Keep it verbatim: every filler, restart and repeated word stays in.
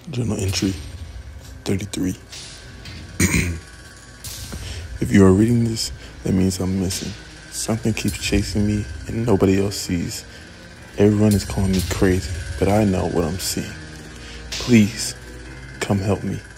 Journal entry thirty-three. If you are reading this, that means I'm missing. Something keeps chasing me and nobody else sees. Everyone is calling me crazy, but I know what I'm seeing. Please, come help me.